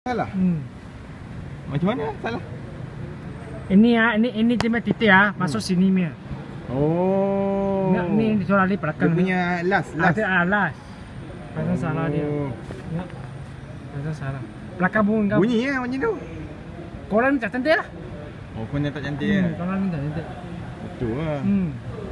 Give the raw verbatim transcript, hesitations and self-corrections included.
Salah. Hmm. Macam mana salah? Ini ah, ini ini dia punya titik ah, masuk hmm. sini punya. Oh. Nak ni dijual di belakang. Dia punya last, last. Ada ah, last. Pasal oh. salah dia. Ya. Pasal salah. Belakang bunyi kau. Bunyi ya macam tu. Koran tak cantik lah. Oh, koran tak cantik hmm, ya. Koran tak cantik. Betul lah. Hmm.